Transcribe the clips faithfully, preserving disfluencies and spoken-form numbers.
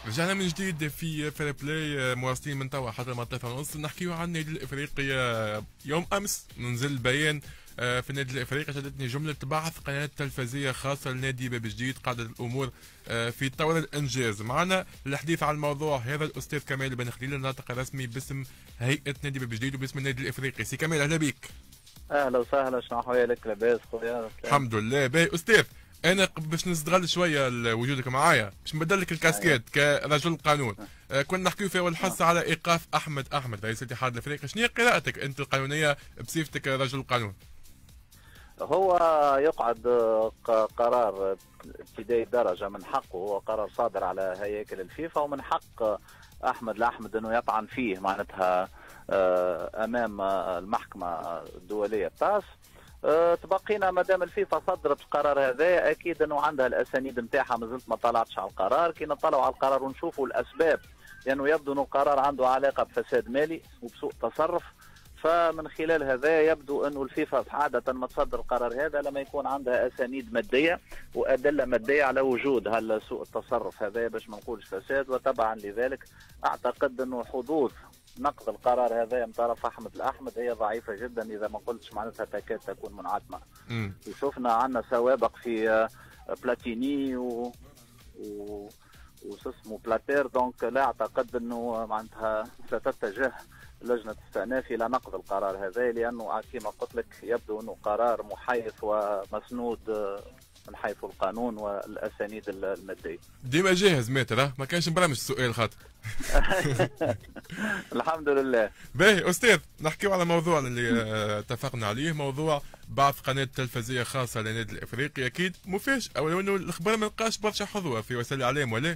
رجعنا من جديد في فير بلاي، مواصلين من توا حتى المنطقة ونص نحكيو عن النادي الافريقي. يوم امس نزل بيان في النادي الافريقي، شدتني جمله بعث قناه تلفزيه خاصه لنادي باب جديد، قاعده الامور في طور الانجاز. معنا للحديث عن الموضوع هذا الاستاذ كمال بن خليل، الناطق الرسمي باسم هيئه نادي باب جديد وباسم النادي الافريقي. سي كمال اهلا بك. اهلا وسهلا، شنو احوالك؟ لاباس خويا؟ الحمد لله. باهي استاذ، انا باش نستغل شويه وجودك معايا باش نبدل لك الكاسكيت كرجل قانون. أه كنا نحكيو في اول حصه على ايقاف احمد احمد رئيس الاتحاد الافريقي، شنو هي قراءتك انت القانونيه بصفتك رجل قانون؟ هو يقعد قرار ابتدائي درجه من حقه، هو قرار صادر على هياكل الفيفا، ومن حق احمد الاحمد انه يطعن فيه معناتها امام المحكمه الدوليه بتاعس. أه تبقينا مادام الفيفا صدرت القرار هذا اكيد انه عندها الاسانيد نتاعها، مازلت ما طلعتش على القرار. كي نطلعوا على القرار ونشوفوا الاسباب، لانه يعني يبدو انه القرار عنده علاقه بفساد مالي وبسوء تصرف، فمن خلال هذا يبدو انه الفيفا عاده ما تصدر القرار هذا لما يكون عندها اسانيد ماديه وادله ماديه على وجود هل سوء التصرف هذا، باش ما نقولش فساد. وتبعا لذلك اعتقد انه حدوث نقض القرار هذا من طرف احمد الاحمد هي ضعيفه جدا، اذا ما قلتش معناتها تكاد تكون منعدمه. وشفنا عندنا سوابق في بلاتيني و, و... وسمو بلاتير، دونك لا اعتقد انه معناتها ستتجه لجنه استئناف الى نقض القرار هذا، لانه كما قلت لك يبدو انه قرار محيث ومسنود من حيث القانون والاسانيد الماديه. ديما جاهز ماتر، ما كانش مبرمج السؤال خاطر. الحمد لله. باهي استاذ، نحكيو على موضوع اللي اتفقنا عليه، موضوع بعث قناه تلفزيه خاصه للنادي الافريقي. اكيد مفاجاه، او انه الاخبار ما لقاش برشا حظوه في وسائل الاعلام ولا؟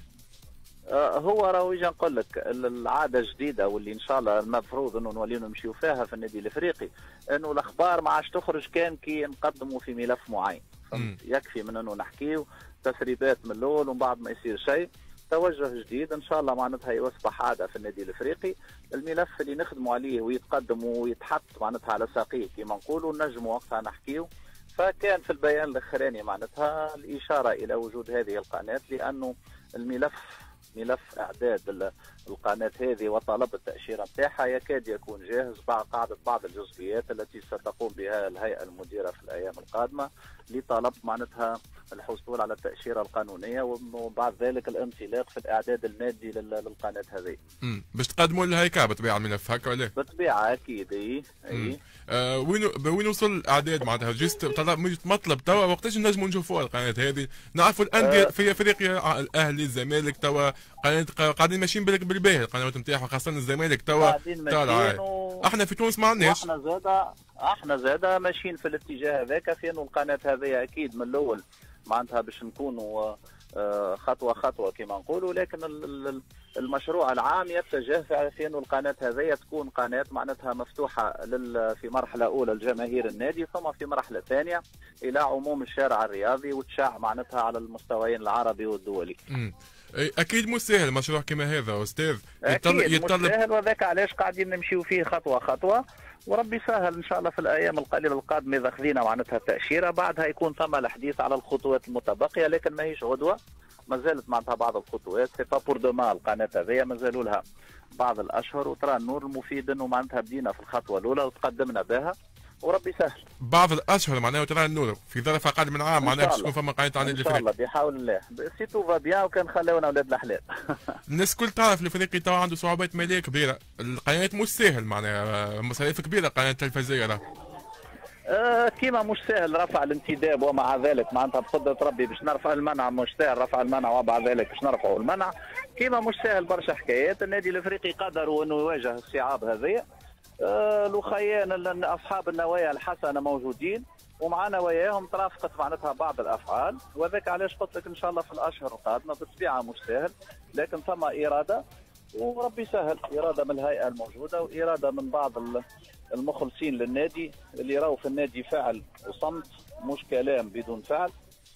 هو راهو يجي نقول لك العاده جديده واللي ان شاء الله المفروض انه نوليو نمشيو فيها في النادي الافريقي، انه الاخبار ما عادش تخرج كان كي نقدموا في ملف معين. يكفي من انه نحكيو تسريبات من الاول ومن بعد ما يصير شيء. توجه جديد ان شاء الله معناتها يصبح عاده في النادي الافريقي، الملف اللي نخدموا عليه ويتقدم ويتحط معناتها على ساقيه كما نقولوا، نجموا وقتها نحكيو. فكان في البيان الاخراني معناتها الاشاره الى وجود هذه القناه، لانه الملف ملف اعداد القناه هذه وطلب التاشيره نتاعها يكاد يكون جاهز، بعد قاعده بعض الجزئيات التي ستقوم بها الهيئه المديره في الايام القادمه لطلب معناتها الحصول على التاشيره القانونيه، وبعد ذلك الانطلاق في الاعداد المادي للقناه هذه. امم باش تقدموا للهيكله بطبيعه الملف هكا ولا؟ بالطبيعه اكيد. اي اي آه وين وين وصل الاعداد معناتها؟ جست طلب مطلب توا وقتاش نجموا نشوفوها القناه هذه؟ نعرفوا الانديه آه في افريقيا، الاهلي الزمالك توا قناه قاعدين ماشيين بالباهي، القنوات نتاعهم خاصه الزمالك توا طالعه. و... احنا في تونس ما عندناش. احنا زاده احنا زاده ماشيين في الاتجاه هذاك، في انه القناه هذه اكيد من الاول معناتها باش نكونوا خطوه خطوه كما نقولوا، لكن المشروع العام يتجه في انه القناه هذه تكون قناه معناتها مفتوحه في مرحله اولى لجماهير النادي، ثم في مرحله ثانيه الى عموم الشارع الرياضي وتشاع معناتها على المستويين العربي والدولي. امم اكيد مش سهل مشروع كما هذا استاذ، اكيد يتطلب مش سهل، وذاك علاش قاعدين نمشيو فيه خطوه خطوه، وربي سهل ان شاء الله في الايام القليله القادمه اذا خذينا معناتها التاشيره، بعدها يكون ثم الحديث على الخطوات المتبقيه، لكن ماهيش غدوه، ما زالت معناتها بعض الخطوات سي با بور دوما. القناه هذه ما زالوا لها بعض الاشهر، وترى النور المفيد انه معناتها بدينا في الخطوه الاولى وتقدمنا بها وربي سهل. بعض الاشهر معناها ترى النور في ظرف اقل من عام معناها باش تكون فما قناه عن الافريقي. ان شاء الله بحول الله، سي تو فا بيان وكان خلونا اولاد الحلال. الناس الكل تعرف الافريقي توا عنده صعوبات ماليه كبيره، القناه مش سهل معناها مصاريف كبيره قناه تلفزيه راه. آه كيما مش سهل رفع الانتداب، ومع ذلك معناتها بقدره ربي باش نرفع المنع، مش سهل رفع المنع ومع ذلك باش نرفعوا المنع، كيما مش سهل برشا حكايات. النادي الافريقي قدروا انه يواجه الصعاب هذه. آه الوخيان اصحاب النوايا الحسنه موجودين، ومع نواياهم ترافقت معناتها بعض الافعال، وذاك علاش قلت لك ان شاء الله في الاشهر القادمه بالطبيعه مش سهل، لكن ثم اراده وربي سهل، اراده من الهيئه الموجوده واراده من بعض المخلصين للنادي اللي راهو في النادي فعل وصمت، مش كلام بدون فعل،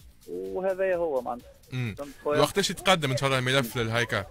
وهذا هو معناتها. وقتاش يتقدم ان شاء الله الملف للهيكله؟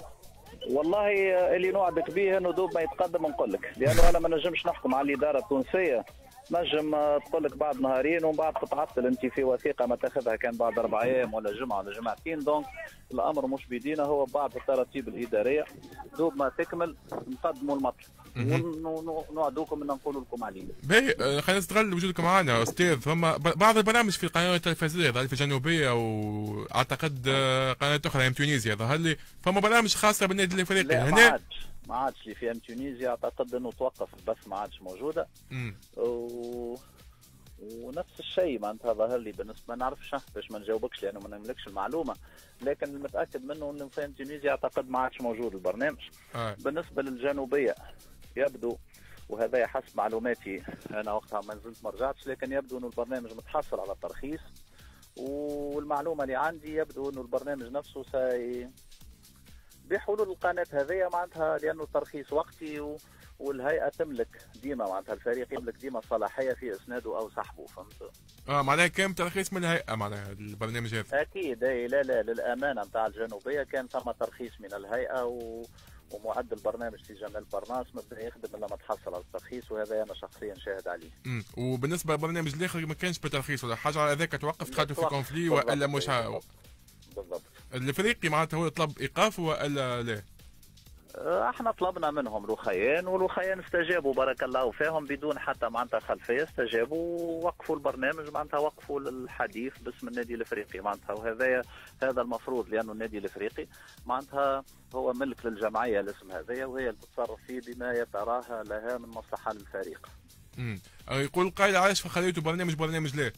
والله اللي نوعدك به انه دوب ما يتقدم نقول لك، لانه انا ما نجمش نحكم على الاداره التونسيه تنجم تقول لك بعد نهارين ومن بعد تتعطل انت في وثيقه ما تاخذها كان بعد اربع ايام ولا جمعه ولا جمعتين. دونك الامر مش بيدينا، هو بعض التراتيب الاداريه دوب ما تكمل نقدموا المطلب ونوعدوكم ان نقول لكم عليه. باهي، خلينا نستغل وجودكم معنا استاذ. فما بعض البرامج في القنوات التلفزيونيه ظهر في الجنوبيه واعتقد قناه اخرى ام تونيزيا ظهر لي، فما برامج خاصه بالنادي الافريقي لا هنا؟ ما عادش ما عادش اللي في ام تونيزيا، اعتقد انه توقف البث ما عادش موجوده. امم و... ونفس الشيء معناتها ظهر لي بالنسبه، ما نعرفش باش ما نجاوبكش لانه ما نملكش المعلومه، لكن المتاكد منه انه في ام تونيزيا اعتقد ما عادش موجود البرنامج. آه. بالنسبه للجنوبيه يبدو، وهذا حسب معلوماتي انا وقتها ما نزلت ما رجعتش، لكن يبدو انه البرنامج متحصل على الترخيص، والمعلومه اللي عندي يبدو انه البرنامج نفسه سي بحلول القناه هذه معناتها، لانه الترخيص وقتي و... والهيئه تملك ديما معناتها الفريق يملك ديما صلاحيه في اسناده او سحبه، فهمت؟ اه معناها كان ترخيص من الهيئه معناها البرنامج هذا؟ اكيد اي لا لا للامانه نتاع الجنوبيه كان ثم ترخيص من الهيئه و... ومعد البرنامج في جمال برناس ما بدا يخدم الا ما تحصل على الترخيص، وهذا انا شخصيا شاهد عليه. امم وبالنسبه للبرنامج الاخر ما كانش بترخيص ولا حاجه على ذاك توقف دخلتوا في كونفلي والا مش ها... بالضبط. الافريقي معناتها هو طلب ايقافه والا لا؟ احنا طلبنا منهم الوخيان والوخيان استجابوا بارك الله فيهم بدون حتى معناتها خلفيه، استجابوا ووقفوا البرنامج معناتها وقفوا الحديث باسم النادي الافريقي معناتها، وهذا هذا المفروض لانه النادي الافريقي معناتها هو ملك للجمعيه الاسم هذايا، وهي اللي تتصرف فيه بما يتراها لها من مصلحه للفريق. امم يقول القائل علاش خليتوا برنامج برنامج ليه؟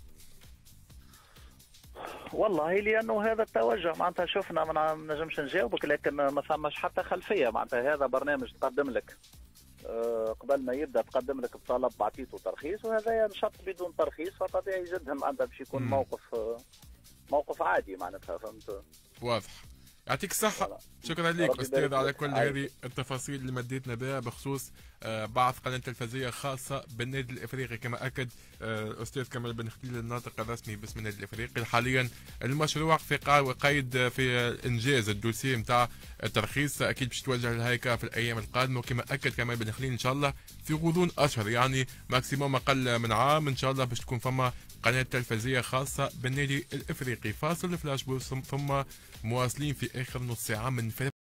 والله لانه هذا التوجه معناتها شفنا ما نجمش نجاوبك، لكن ما فماش حتى خلفيه معناتها، هذا برنامج تقدم لك أه قبل ما يبدا تقدم لك بطلب بعطيته ترخيص، وهذا نشاط بدون ترخيص، فطبيعي جدا معناتها باش يكون موقف موقف عادي معناتها، فهمت؟ واضح. يعطيك الصحة، شكرا لك أستاذ على كل هذه التفاصيل اللي مديتنا بها بخصوص بعث قناة تلفزية خاصة بالنادي الإفريقي، كما أكد الأستاذ كمال بن خليل الناطق الرسمي باسم النادي الإفريقي. حاليا المشروع في قيد في إنجاز الدوسيه نتاع الترخيص، أكيد باش توجه للهيئة في الأيام القادمة، وكما أكد كمال بن خليل إن شاء الله في غضون أشهر، يعني ماكسيموم أقل من عام إن شاء الله باش تكون فما قناة تلفزية خاصة بالنادي الإفريقي. فاصل فلاش بوست ثم مواصلين في آخر نص ساعة من